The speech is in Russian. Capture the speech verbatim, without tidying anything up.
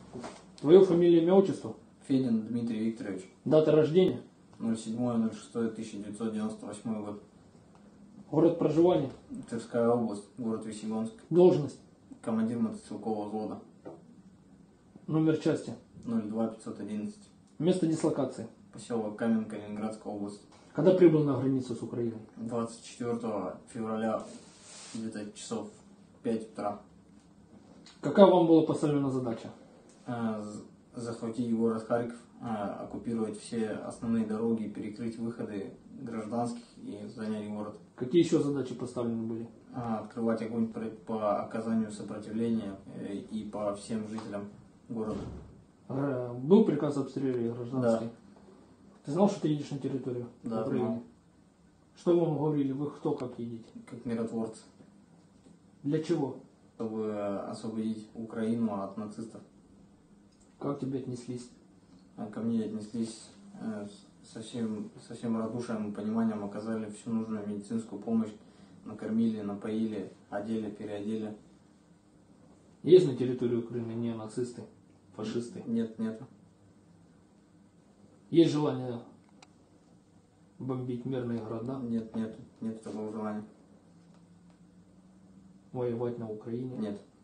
Твое фамилия, имя, отчество? Федин Дмитрий Викторович. Дата рождения? ноль седьмое ноль шестое тысяча девятьсот девяносто восьмой год. Город проживания? Тверская область, город Весьегонск. Должность? Командир мотострелкового взвода. Номер части? ноль два пятьсот одиннадцать. Место дислокации? Поселок Каменка, Ленинградская область. Когда прибыл на границу с Украиной? двадцать четвёртого февраля, где-то часов пять утра. Какая вам была поставлена задача? Захватить город Харьков, оккупировать все основные дороги, перекрыть выходы гражданских и занять город. Какие еще задачи поставлены были? Открывать огонь по оказанию сопротивления и по всем жителям города. Был приказ обстрелять гражданских? Да. Ты знал, что ты едешь на территорию Да, Украины? знал. Что вам говорили? Вы кто, как едете? Как миротворцы. Для чего? Чтобы освободить Украину от нацистов. Как тебе отнеслись? Ко мне отнеслись со всем, со всем радушием и пониманием, оказали всю нужную медицинскую помощь, накормили, напоили, одели, переодели. Есть на территории Украины не нацисты, фашисты? Нет, нет. Есть желание бомбить мирные города? Нет, нет, нет такого желания. Воевать на Украине? Нет.